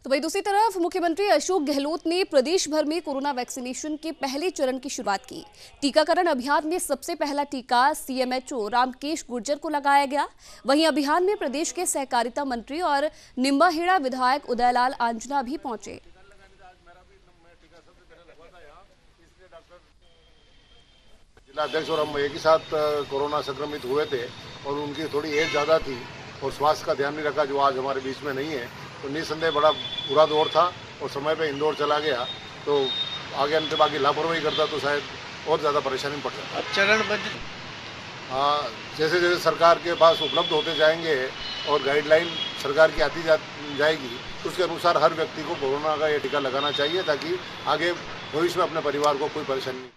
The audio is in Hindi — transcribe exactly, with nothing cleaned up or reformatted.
तो वहीं दूसरी तरफ मुख्यमंत्री अशोक गहलोत ने प्रदेश भर में कोरोना वैक्सीनेशन के पहले चरण की शुरुआत की। टीकाकरण अभियान में सबसे पहला टीका सीएमएचओ रामकेश गुर्जर को लगाया गया। वहीं अभियान में प्रदेश के सहकारिता मंत्री और निम्बाहेड़ा विधायक उदयलाल आंजना भी पहुंचे। जिलाध्यक्ष और हम एक ही साथ कोरोना संक्रमित हुए थे और उनकी थोड़ी एज ज़्यादा थी और स्वास्थ्य का ध्यान नहीं रखा, जो आज हमारे बीच में नहीं है। तो निसंदेह बड़ा बुरा दौर था और समय पे इंदौर चला गया, तो आगे अंत बाकी लापरवाही करता तो शायद और ज़्यादा परेशानी में पड़ सकता। चरणबद्ध हाँ, जैसे जैसे सरकार के पास उपलब्ध होते जाएंगे और गाइडलाइन सरकार की आती जा, जाएगी, उसके अनुसार हर व्यक्ति को कोरोना का ये टीका लगाना चाहिए ताकि आगे भविष्य में अपने परिवार को कोई परेशानी नहीं।